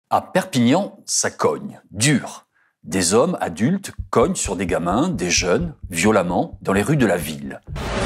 À Perpignan, ça cogne, dur. Des hommes adultes cognent sur des gamins, des jeunes, violemment, dans les rues de la ville.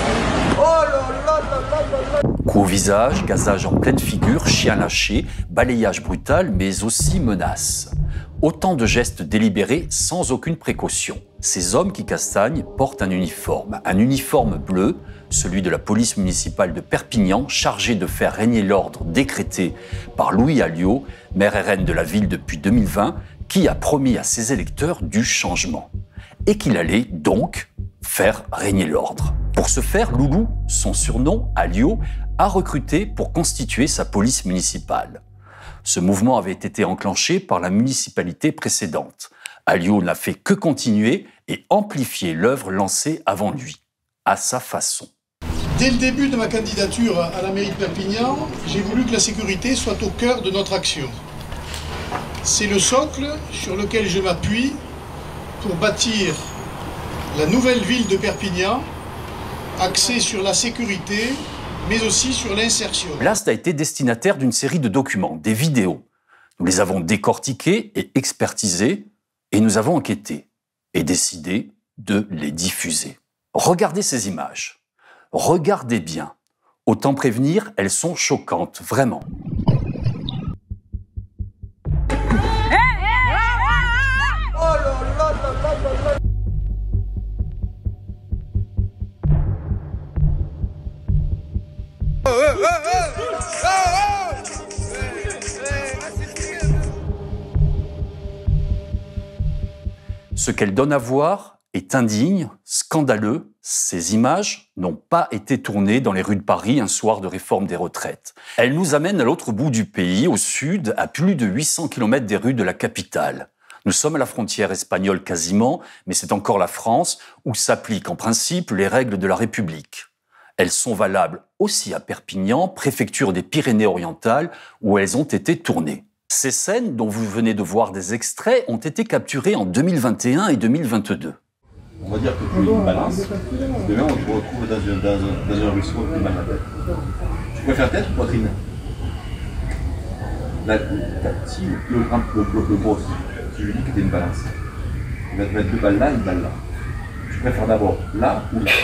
Coups au visage, gazage en pleine figure, chien lâché, balayage brutal, mais aussi menaces. Autant de gestes délibérés sans aucune précaution. Ces hommes qui castagnent portent un uniforme bleu, celui de la police municipale de Perpignan, chargé de faire régner l'ordre décrété par Louis Alliot, maire RN de la ville depuis 2020, qui a promis à ses électeurs du changement. Et qu'il allait donc faire régner l'ordre. Pour ce faire, Loulou, son surnom, Alliot, a recruté pour constituer sa police municipale. Ce mouvement avait été enclenché par la municipalité précédente. Alliot n'a fait que continuer et amplifier l'œuvre lancée avant lui, à sa façon. Dès le début de ma candidature à la mairie de Perpignan, j'ai voulu que la sécurité soit au cœur de notre action. C'est le socle sur lequel je m'appuie pour bâtir la nouvelle ville de Perpignan, axée sur la sécurité, mais aussi sur l'insertion. Blast a été destinataire d'une série de documents, des vidéos. Nous les avons décortiqués et expertisés, et nous avons enquêté et décidé de les diffuser. Regardez ces images. Regardez bien. Autant prévenir, elles sont choquantes, vraiment. Ce qu'elle donne à voir est indigne, scandaleux. Ces images n'ont pas été tournées dans les rues de Paris un soir de réforme des retraites. Elles nous amènent à l'autre bout du pays, au sud, à plus de 800 km des rues de la capitale. Nous sommes à la frontière espagnole quasiment, mais c'est encore la France où s'appliquent en principe les règles de la République. Elles sont valables aussi à Perpignan, préfecture des Pyrénées-Orientales, où elles ont été tournées. Ces scènes, dont vous venez de voir des extraits, ont été capturées en 2021 et 2022. On va dire que tu es une balance, demain on te retrouve dans un ruisseau qui mal la tête. Tu préfères tête ou poitrine? Là, si le boss, si je lui dis que tu es une balance, il va te mettre 2 balles là, 1 balle là. Tu préfères d'abord là ou là?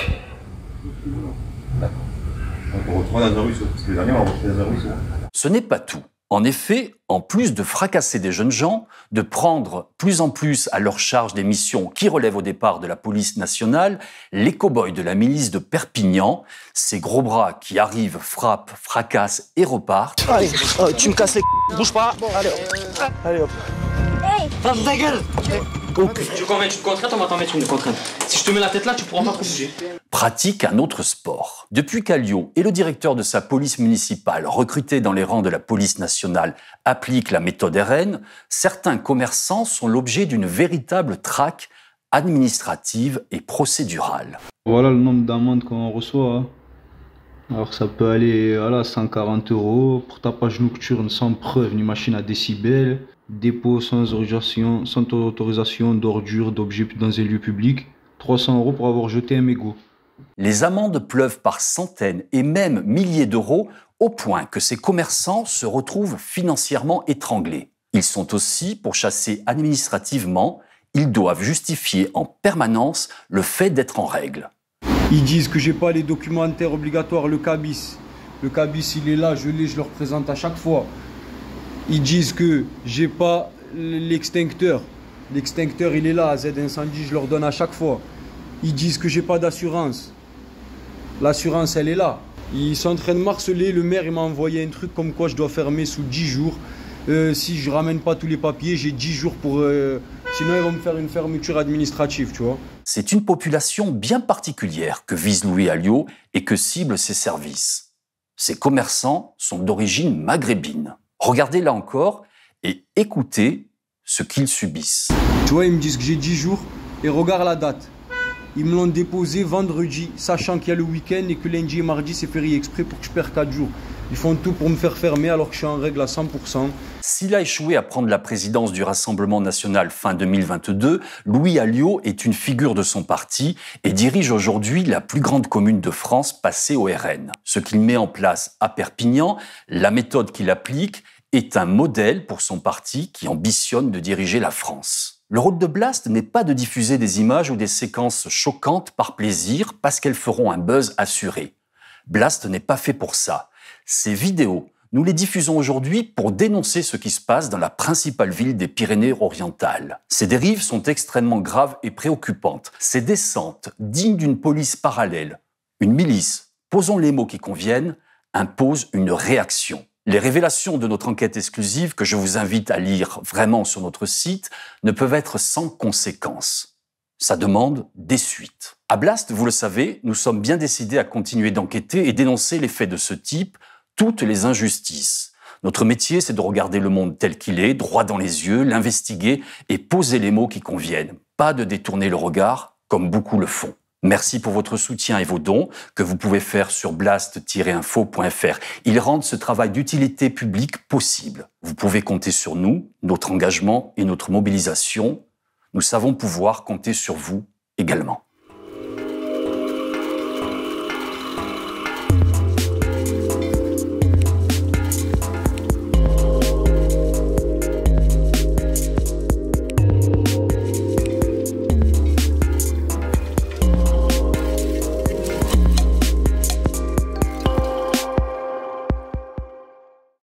D'accord. On te retrouve dans un ruisseau, parce que les derniers on va retrouver dans un ruisseau. Ce n'est pas tout. En effet, en plus de fracasser des jeunes gens, de prendre plus en plus à leur charge des missions qui relèvent au départ de la police nationale, les cow-boys de la milice de Perpignan, ces gros bras qui arrivent, frappent, fracassent et repartent. Allez, tu me casses les bouge pas. Allez hop. Allez hop. Hey, ferme ta gueule. Tu convaincs une contrainte, on va t'en mettre une contrainte. Si je te mets la tête là, tu pourras pas trop bouger. Pratique un autre sport. Depuis qu'Alliot et le directeur de sa police municipale, recruté dans les rangs de la police nationale, appliquent la méthode RN, certains commerçants sont l'objet d'une véritable traque administrative et procédurale. Voilà le nombre d'amendes qu'on reçoit. Hein. Alors ça peut aller à 140 € pour tapage nocturne sans preuve ni machine à décibels, dépôt sans autorisation d'ordures, d'objets dans un lieu public, 300 € pour avoir jeté un mégot. Les amendes pleuvent par centaines et même milliers d'euros au point que ces commerçants se retrouvent financièrement étranglés. Ils sont aussi pourchassés administrativement, ils doivent justifier en permanence le fait d'être en règle. Ils disent que j'ai pas les documents interobligatoires, le cabis. Le cabis il est là, je l'ai, je le représente à chaque fois. Ils disent que j'ai pas l'extincteur. L'extincteur il est là, Z incendie, je leur donne à chaque fois. Ils disent que j'ai pas d'assurance. L'assurance elle est là. Ils sont en train de marceler, le maire il m'a envoyé un truc comme quoi je dois fermer sous 10 jours. Si je ramène pas tous les papiers, j'ai 10 jours pour... sinon ils vont me faire une fermeture administrative, tu vois. C'est une population bien particulière que vise Louis Alliot et que ciblent ses services. Ces commerçants sont d'origine maghrébine. Regardez là encore et écoutez ce qu'ils subissent. Tu vois, ils me disent que j'ai 10 jours et regarde la date. Ils me l'ont déposé vendredi, sachant qu'il y a le week-end et que lundi et mardi c'est férié exprès pour que je perde 4 jours. Ils font tout pour me faire fermer alors que je suis en règle à 100%. S'il a échoué à prendre la présidence du Rassemblement national fin 2022, Louis Alliot est une figure de son parti et dirige aujourd'hui la plus grande commune de France passée au RN. Ce qu'il met en place à Perpignan, la méthode qu'il applique est un modèle pour son parti qui ambitionne de diriger la France. Le rôle de Blast n'est pas de diffuser des images ou des séquences choquantes par plaisir parce qu'elles feront un buzz assuré. Blast n'est pas fait pour ça. Ces vidéos, nous les diffusons aujourd'hui pour dénoncer ce qui se passe dans la principale ville des Pyrénées-Orientales. Ces dérives sont extrêmement graves et préoccupantes. Ces descentes, dignes d'une police parallèle, une milice, posons les mots qui conviennent, imposent une réaction. Les révélations de notre enquête exclusive, que je vous invite à lire vraiment sur notre site, ne peuvent être sans conséquences. Ça demande des suites. À Blast, vous le savez, nous sommes bien décidés à continuer d'enquêter et dénoncer les faits de ce type, toutes les injustices. Notre métier, c'est de regarder le monde tel qu'il est, droit dans les yeux, l'investiguer et poser les mots qui conviennent. Pas de détourner le regard, comme beaucoup le font. Merci pour votre soutien et vos dons que vous pouvez faire sur blast-info.fr. Ils rendent ce travail d'utilité publique possible. Vous pouvez compter sur nous, notre engagement et notre mobilisation. Nous savons pouvoir compter sur vous également.